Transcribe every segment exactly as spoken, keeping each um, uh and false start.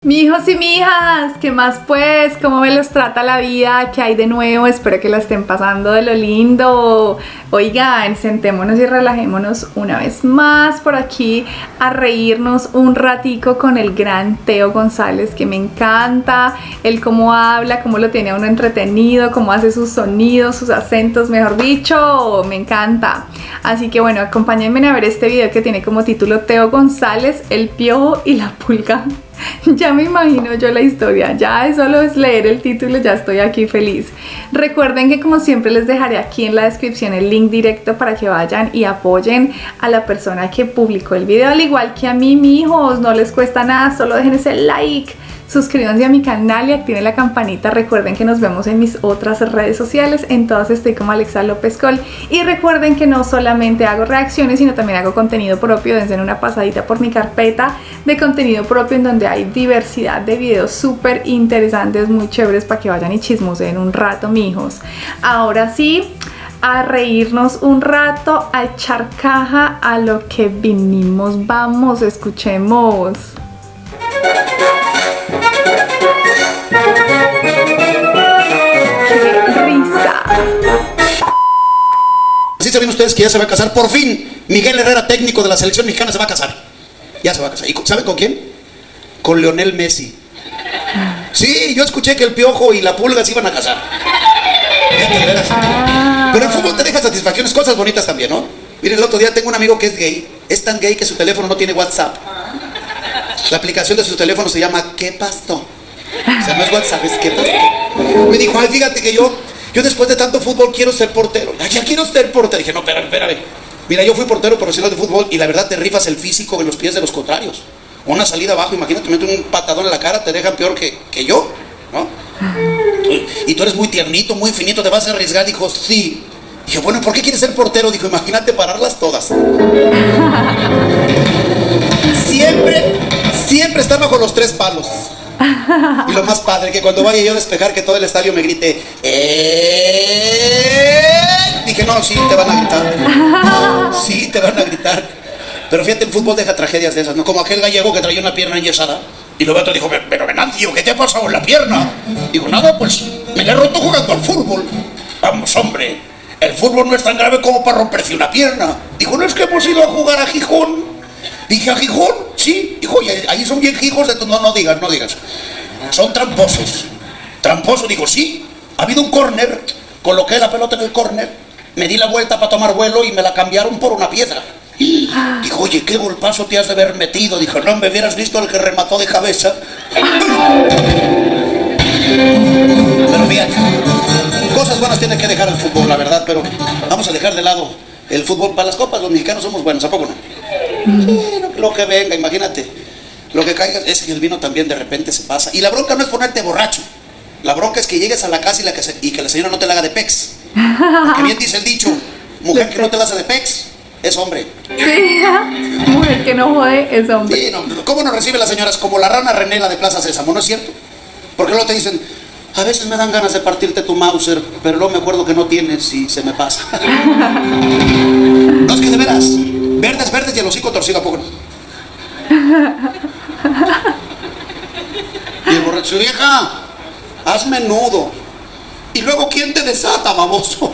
Mijos y mijas, ¿qué más pues? ¿Cómo me los trata la vida? ¿Qué hay de nuevo? Espero que la estén pasando de lo lindo. Oigan, sentémonos y relajémonos una vez más por aquí a reírnos un ratico con el gran Teo González, que me encanta. Él cómo habla, cómo lo tiene a uno entretenido, cómo hace sus sonidos, sus acentos, mejor dicho, me encanta. Así que bueno, acompáñenme a ver este video que tiene como título Teo González, el piojo y la pulga. Ya me imagino yo la historia, ya solo es leer el título, ya estoy aquí feliz. Recuerden que como siempre les dejaré aquí en la descripción el link directo para que vayan y apoyen a la persona que publicó el video, al igual que a mí, mijos, no les cuesta nada, solo dejen ese like. Suscríbanse a mi canal y activen la campanita. Recuerden que nos vemos en mis otras redes sociales. En todas estoy como Alexa López Col. Y recuerden que no solamente hago reacciones, sino también hago contenido propio. Dense una pasadita por mi carpeta de contenido propio, en donde hay diversidad de videos súper interesantes, muy chéveres, para que vayan y chismoseen un rato, mijos. Ahora sí, a reírnos un rato, a echar caja a lo que vinimos. Vamos, escuchemos. ¡Qué risa! ¿Sí saben ustedes que ya se va a casar? Por fin, Miguel Herrera, técnico de la selección mexicana, se va a casar. Ya se va a casar. ¿Y saben con quién? Con Lionel Messi. Sí, yo escuché que el Piojo y la Pulga se iban a casar. Pero el fútbol te deja satisfacciones, cosas bonitas también, ¿no? Miren, el otro día tengo un amigo que es gay. Es tan gay que su teléfono no tiene WhatsApp. La aplicación de su teléfono se llama ¿Qué pasó? O sea, no es WhatsApp, es ¿Qué pasó? Me dijo, ay, fíjate que yo, yo después de tanto fútbol quiero ser portero. Ay, ya quiero ser portero. Dije, no, espérame, espérame. Mira, yo fui portero profesional de fútbol y la verdad te rifas el físico en los pies de los contrarios. Una salida abajo, imagínate, mete un patadón en la cara, te dejan peor que, que yo, ¿no? Y tú eres muy tiernito, muy finito, ¿te vas a arriesgar? Dijo, sí. Dije, bueno, ¿por qué quieres ser portero? Dijo, imagínate pararlas todas. Siempre, siempre está bajo los tres palos. Y lo más padre, que cuando vaya yo a despejar, que todo el estadio me grite, ¡eh! Dije, no, sí, te van a gritar. Sí, te van a gritar. Pero fíjate, el fútbol deja tragedias de esas, ¿no? Como aquel gallego que traía una pierna enyesada. Y luego otro dijo, pero Venancio, ¿qué te ha pasado en la pierna? Digo, nada, pues me la he roto jugando al fútbol. Vamos, hombre, el fútbol no es tan grave como para romperse una pierna. Dijo, no es que hemos ido a jugar a Gijón. Dije, ¿a Gijón? Sí. Dijo, y ahí son bien hijos de tu... No, no digas, no digas. Son tramposos. Tramposos, digo, sí. Ha habido un córner, coloqué la pelota en el córner, me di la vuelta para tomar vuelo y me la cambiaron por una piedra. Dijo, oye, qué golpazo te has de haber metido. Dijo, no me hubieras visto el que remató de cabeza. Pero bien, cosas buenas tiene que dejar el fútbol, la verdad, pero vamos a dejar de lado el fútbol. Para las copas los mexicanos somos buenos, ¿a poco no? Sí, lo que venga, imagínate. Lo que caiga es que el vino también de repente se pasa. Y la bronca no es ponerte borracho. La bronca es que llegues a la casa y, la que se, y que la señora no te la haga de pex. Porque bien dice el dicho, mujer que no te la hace de pex es hombre. Sí, mujer que no jode es hombre. Sí, no, ¿cómo nos recibe las señoras? Como la rana Renela de Plaza Sésamo, ¿no es cierto? Porque luego te dicen, a veces me dan ganas de partirte tu Mauser, pero luego me acuerdo que no tienes y se me pasa. No, es que de veras, verdes, verdes y el hocico torcido, ¿a poco no? Y el borracho, vieja, hazme nudo. Y luego, ¿quién te desata, baboso?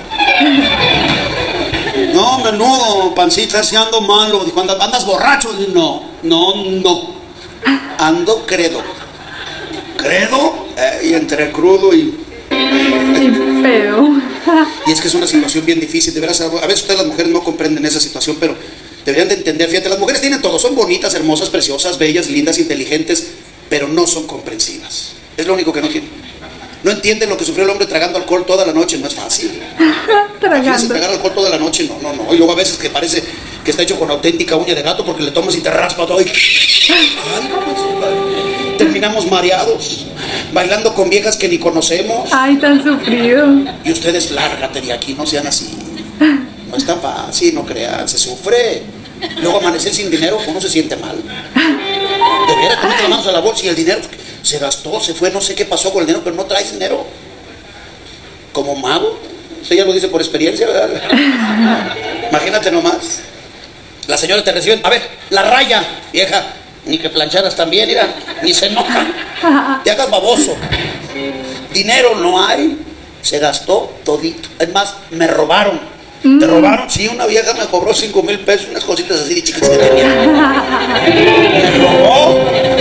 No, menudo, pancita, si ando malo. Dijo, andas, andas borracho. No, no, no. Ando credo. ¿Credo? Eh, y entre crudo y... Y pedo. Y es que es una situación bien difícil. De veras, a veces ustedes las mujeres no comprenden esa situación, pero deberían de entender. Fíjate, las mujeres tienen todo. Son bonitas, hermosas, preciosas, bellas, lindas, inteligentes, pero no son comprensivas. Es lo único que no tienen. No entienden lo que sufrió el hombre tragando alcohol toda la noche, no es fácil. Tragando. Tragar alcohol toda la noche, no, no, no. Y luego a veces que parece que está hecho con auténtica uña de gato porque le tomas y te raspa todo y... Ay, pues, terminamos mareados, bailando con viejas que ni conocemos. Ay, tan sufrido. Y ustedes, lárgate de aquí, no sean así. No es tan fácil, no crean, se sufre. Luego amanecer sin dinero, uno se siente mal. De veras, te metes las manos a la bolsa y el dinero se gastó, se fue, no sé qué pasó con el dinero, pero no traes dinero. Como mago. Usted ya lo dice por experiencia, ¿verdad? Imagínate nomás. La señora te recibe, a ver, la raya, vieja, Ni que plancharas también, mira, ni se nota. Te hagas baboso. Dinero no hay, se gastó todito. Es más, me robaron. Mm. ¿Te robaron? Sí, una vieja me cobró cinco mil pesos, unas cositas así de chiquitas que tenía. Me robó.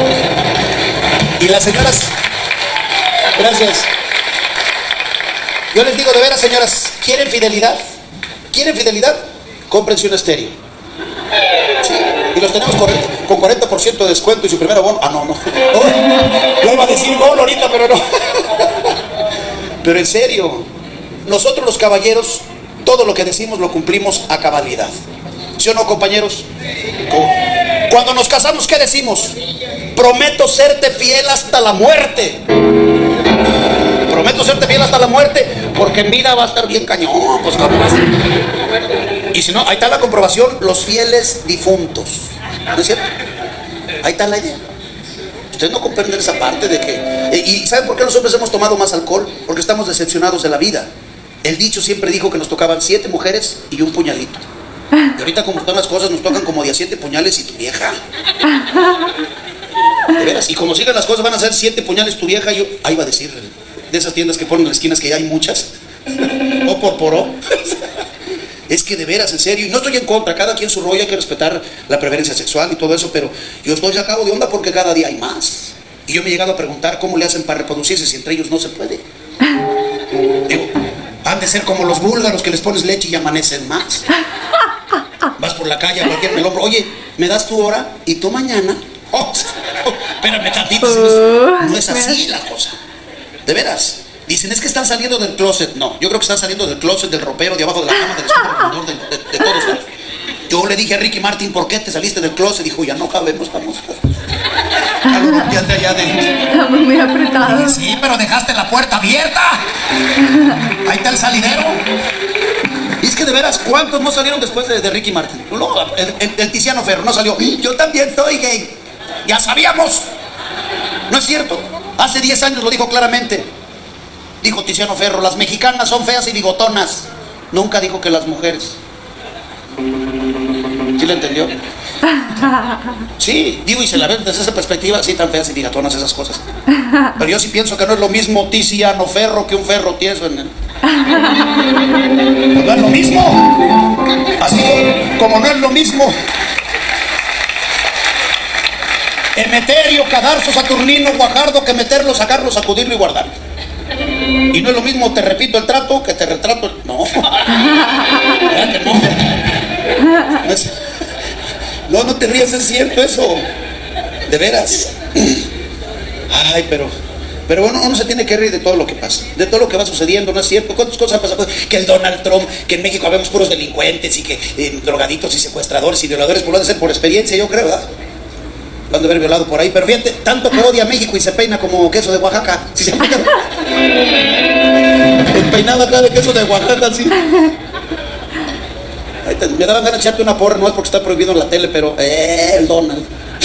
Y las señoras, gracias. Yo les digo, de veras, señoras, ¿quieren fidelidad? ¿Quieren fidelidad? Cómprense un estéreo. Sí, y los tenemos con cuarenta por ciento de descuento y su primer abono. Ah, no, no. Oh, yo iba a decir bono ahorita, pero no. Pero en serio, nosotros los caballeros, todo lo que decimos lo cumplimos a cabalidad. ¿Sí o no, compañeros? Cuando nos casamos, ¿qué decimos? Prometo serte fiel hasta la muerte. Prometo serte fiel hasta la muerte, porque en vida va a estar bien cañón. Pues, ¿cómo va a ser? Y si no, ahí está la comprobación, los fieles difuntos. ¿No es cierto? Ahí está la idea. Ustedes no comprenden esa parte de que... ¿Y saben por qué los hombres hemos tomado más alcohol? Porque estamos decepcionados de la vida. El dicho siempre dijo que nos tocaban siete mujeres y un puñalito. Y ahorita, como están las cosas, nos tocan como de a siete puñales y tu vieja. De veras, y como sigan las cosas, van a ser siete puñales tu vieja. Yo, ahí va a decir, de esas tiendas que ponen en las esquinas, que ya hay muchas. O por poró. Es que de veras, en serio, y no estoy en contra, cada quien su rollo, hay que respetar la preferencia sexual y todo eso, pero yo estoy sacado de onda porque cada día hay más. Y yo me he llegado a preguntar cómo le hacen para reproducirse si entre ellos no se puede. Digo, han de ser como los búlgaros que les pones leche y amanecen más. Vas por la calle a cualquier melón, oye, ¿me das tu hora? ¿Y tú mañana? Oh, oh, espérame tantito, uh, no es así la cosa. De veras. Dicen, es que están saliendo del closet. No, yo creo que están saliendo del closet, del ropero, de abajo de la cama, del espejo, de, de, de todos lados. Yo le dije a Ricky Martin, ¿por qué te saliste del closet? Dijo, ya no cabemos, vamos. Ya de allá de... Estamos muy apretados. Sí, pero dejaste la puerta abierta. Ahí está el salidero. Y es que de veras, ¿cuántos no salieron después de, de Ricky Martin? No, el, el, el Tiziano Ferro no salió. Yo también soy gay. Ya sabíamos. No es cierto. Hace diez años lo dijo claramente. Dijo Tiziano Ferro, las mexicanas son feas y bigotonas. Nunca dijo que las mujeres. ¿Sí le entendió? Sí, digo, y se la ven desde esa perspectiva, sí, tan feas y bigotonas esas cosas. Pero yo sí pienso que no es lo mismo Tiziano Ferro que un ferro tieso en el... Pues no es lo mismo. Así como no es lo mismo Emeterio, Cadarzo, Saturnino, Guajardo, que meterlo, sacarlo, sacudirlo y guardarlo. Y no es lo mismo, te repito el trato, que te retrato el... No. ¿Verdad que no? No, es... no, no te rías, es cierto eso. De veras. Ay, pero... Pero bueno, uno se tiene que reír de todo lo que pasa, de todo lo que va sucediendo, ¿no es cierto? ¿Cuántas cosas han pasado? Que el Donald Trump, que en México habemos puros delincuentes y que eh, drogaditos y secuestradores y violadores, por lo de ser por experiencia, yo creo, ¿verdad? Lo han de haber violado por ahí, pero fíjate, tanto que odia a México y se peina como queso de Oaxaca. Si se fijan, el peinado acá de queso de Oaxaca, sí. Ahí te, me daban ganas de echarte una porra, no es porque está prohibido en la tele, pero eh, el Donald.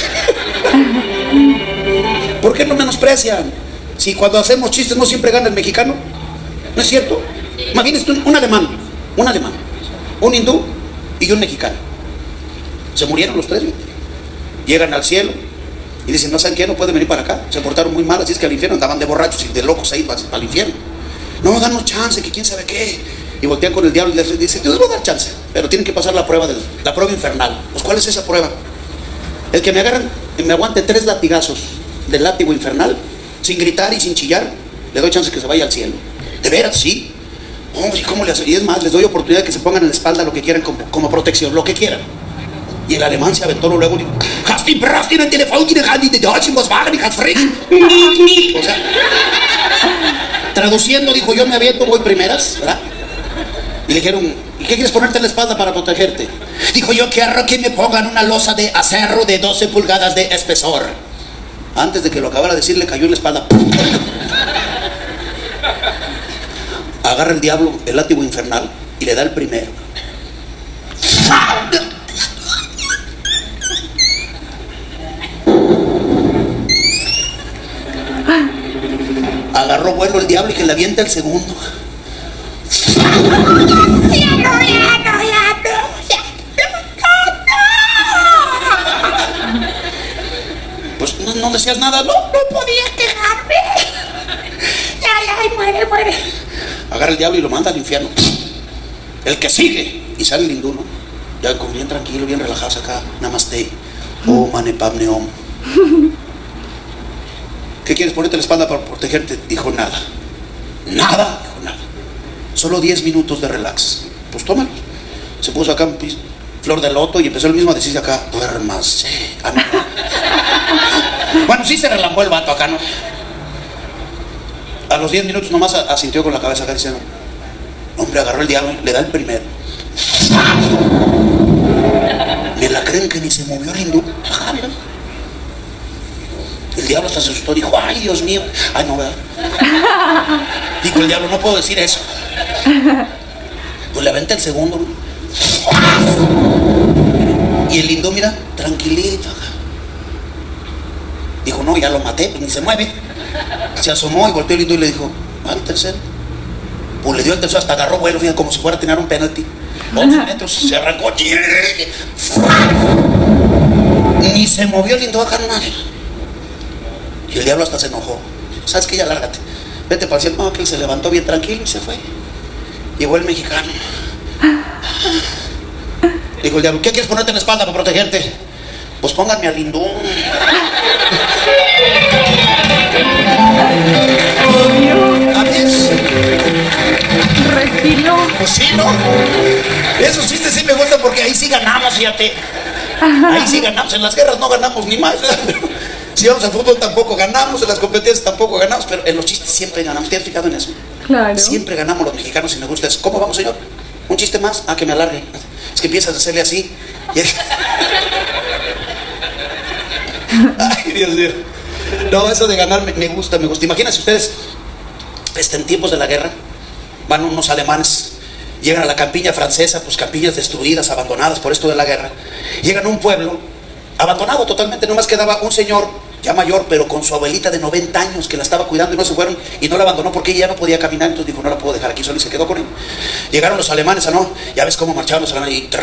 ¿Por qué no menosprecian? Si cuando hacemos chistes no siempre gana el mexicano, ¿no es cierto? Imagínate un, un alemán, un alemán, un hindú y un mexicano. Se murieron los tres, ¿no? Llegan al cielo y dicen, no saben qué, no pueden venir para acá, se portaron muy mal, así es que al infierno andaban de borrachos y de locos ahí para, para el infierno. No, danos chance, que quién sabe qué. Y voltean con el diablo y les dicen, yo les voy a dar chance, pero tienen que pasar la prueba, del, la prueba infernal. Pues, ¿cuál es esa prueba? El que me agarran y me aguante tres latigazos del látigo infernal, sin gritar y sin chillar, le doy chance que se vaya al cielo. ¿De veras? Sí. Oh, ¿y cómo le hacen? Y es más, les doy oportunidad de que se pongan en la espalda lo que quieran como, como protección, lo que quieran. Y el alemán se aventó luego y dijo, o sea, traduciendo, dijo, yo me aviento, voy primeras, ¿verdad? Y le dijeron, ¿y qué quieres ponerte en la espalda para protegerte? Dijo, yo quiero que me pongan una losa de acero de doce pulgadas de espesor. Antes de que lo acabara de decir, le cayó en la espalda. Agarra el diablo el látigo infernal y le da el primero. Agarró vuelo el diablo y que le avienta el segundo. no decías nada. No, no podía quejarme. Ay, ay, muere, muere. Agarra el diablo y lo manda al infierno. El que sigue. Y sale el hindú, ¿no? Ya como bien tranquilo, bien relajado acá. Namaste. Oh, mane pam neom. ¿Qué quieres? Ponerte la espalda para protegerte. Dijo nada. Nada. Dijo nada. Solo diez minutos de relax. Pues tómalo. Se puso acá un piso, flor de loto, y empezó el mismo a decirse acá, duérmase. Ah, no. Bueno, sí se relajó el vato acá, ¿no? A los diez minutos nomás asintió con la cabeza acá diciendo, hombre, agarró el diablo, le da el primero. Me la creen que ni se movió el hindú. Ah, mira. El diablo hasta se asustó, dijo, ay, Dios mío. Ay, no, ¿verdad? Dijo el diablo, no puedo decir eso. Pues le aventa el segundo, ¿no? Y el hindú, mira, tranquilito. Dijo, no, ya lo maté, pues ni se mueve. Se asomó y volteó el hindú y le dijo, al tercero. Pues le dio el tercero, hasta agarró vuelo, fíjate, como si fuera a tener un penalti. once metros, se arrancó. Ni se movió el hindú acá, no. Y el diablo hasta se enojó. ¿Sabes qué? Ya lárgate. Vete para el cielo. No, que él se levantó bien tranquilo y se fue. Llegó el mexicano. Dijo el diablo, ¿qué quieres ponerte en la espalda para protegerte? Pues pónganme al hindú. A ver. Refilo. Pues sí, ¿no? Esos chistes sí me gustan porque ahí sí ganamos, fíjate. Ahí sí ganamos. En las guerras no ganamos ni más. Si vamos al fútbol tampoco ganamos, en las competencias tampoco ganamos, pero en los chistes siempre ganamos. ¿Te has fijado en eso? Claro. Siempre ganamos los mexicanos y me gusta eso. ¿Cómo vamos, señor? ¿Un chiste más? Ah, que me alargue. Es que empiezas a hacerle así. Y... Ay, Dios mío. No, eso de ganar me, me gusta, me gusta. Imagínense ustedes, este, en tiempos de la guerra, van unos alemanes, llegan a la campiña francesa, pues campiñas destruidas, abandonadas por esto de la guerra. Llegan a un pueblo abandonado totalmente, nomás quedaba un señor ya mayor, pero con su abuelita de noventa años que la estaba cuidando y no se fueron, y no la abandonó porque ella ya no podía caminar, entonces dijo, no la puedo dejar aquí sola, y se quedó con él. Llegaron los alemanes, ¿no? Ya ves cómo marchaban los alemanes, y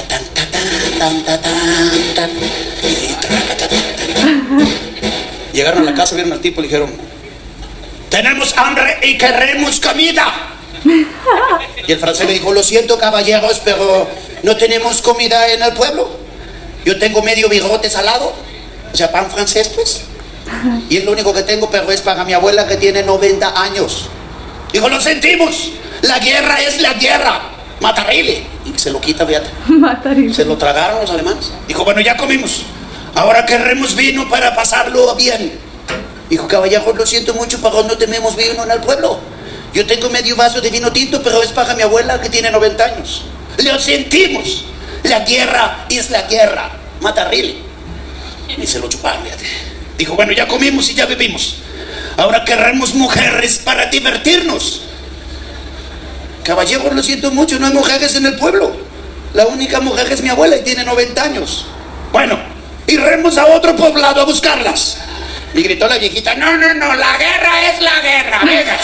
llegaron a la casa, vieron al tipo y le dijeron, tenemos hambre y queremos comida. Y el francés le dijo, lo siento, caballeros, pero no tenemos comida en el pueblo. Yo tengo medio bigote salado, o sea, pan francés, pues. Y es lo único que tengo, pero es para mi abuela que tiene noventa años. Dijo, lo sentimos, la guerra es la guerra. Matarile. Y se lo quita, fíjate. Matarile. Se lo tragaron los alemanes. Dijo, bueno, ya comimos. Ahora queremos vino para pasarlo bien. Dijo, caballeros, lo siento mucho, pero no tenemos vino en el pueblo. Yo tengo medio vaso de vino tinto, pero es para mi abuela que tiene noventa años. Lo sentimos. La guerra es la guerra. Matarile. Y se lo chuparon, fíjate. Dijo, bueno, ya comimos y ya bebimos. Ahora queremos mujeres para divertirnos. Caballeros, lo siento mucho, no hay mujeres en el pueblo. La única mujer es mi abuela y tiene noventa años. Bueno, iremos a otro poblado a buscarlas. Y gritó la viejita, no, no, no, la guerra es la guerra,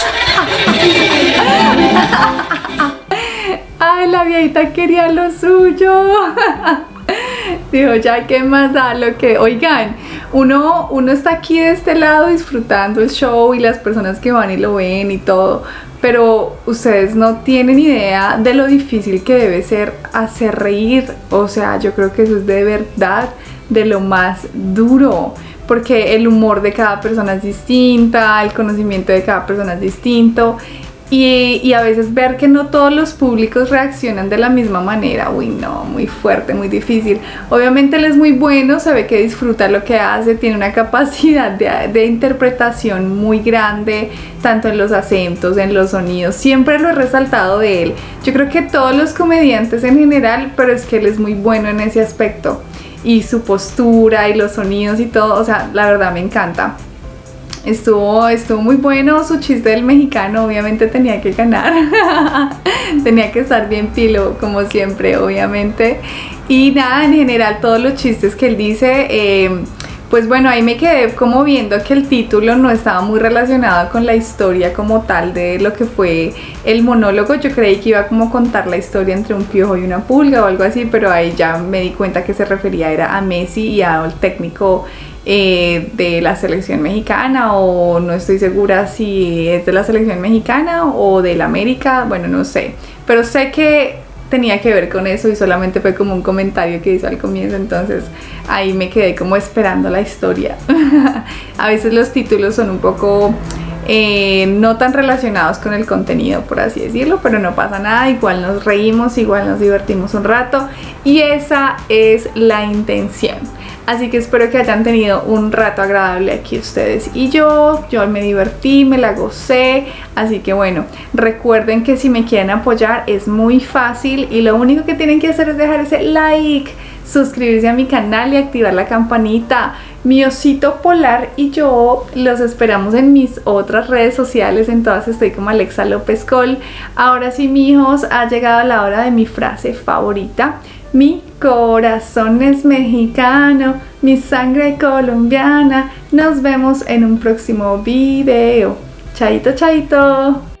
venga. Ay, la viejita quería lo suyo. Dijo, ya, ¿qué más da? Lo que, oigan, uno, uno está aquí de este lado disfrutando el show y las personas que van y lo ven y todo, pero ustedes no tienen idea de lo difícil que debe ser hacer reír. O sea, yo creo que eso es de verdad de lo más duro, porque el humor de cada persona es distinta, el conocimiento de cada persona es distinto. Y, y a veces ver que no todos los públicos reaccionan de la misma manera, uy no, muy fuerte, muy difícil. Obviamente él es muy bueno, se ve que disfruta lo que hace, tiene una capacidad de, de interpretación muy grande, tanto en los acentos, en los sonidos, siempre lo he resaltado de él. Yo creo que todos los comediantes en general, pero es que él es muy bueno en ese aspecto. Y su postura y los sonidos y todo, o sea, la verdad me encanta. Estuvo, estuvo muy bueno su chiste del mexicano, obviamente tenía que ganar. Tenía que estar bien pilo, como siempre, obviamente. Y nada, en general todos los chistes que él dice, eh, pues bueno, ahí me quedé como viendo que el título no estaba muy relacionado con la historia como tal de lo que fue el monólogo. Yo creí que iba como a contar la historia entre un piojo y una pulga o algo así, pero ahí ya me di cuenta que se refería era a Messi y al técnico eh, de la selección mexicana, o no estoy segura si es de la selección mexicana o del América, bueno, no sé, pero sé que tenía que ver con eso y solamente fue como un comentario que hizo al comienzo, entonces ahí me quedé como esperando la historia. A veces los títulos son un poco eh, no tan relacionados con el contenido, por así decirlo, pero no pasa nada, igual nos reímos, igual nos divertimos un rato y esa es la intención. Así que espero que hayan tenido un rato agradable aquí ustedes y yo. Yo me divertí, me la gocé. Así que bueno, recuerden que si me quieren apoyar es muy fácil y lo único que tienen que hacer es dejar ese like, suscribirse a mi canal y activar la campanita. Mi osito polar y yo los esperamos en mis otras redes sociales. En todas estoy como Alexa López Col. Ahora sí, mijos, ha llegado la hora de mi frase favorita. Mi corazón es mexicano, mi sangre colombiana. Nos vemos en un próximo video. Chaito, chaito.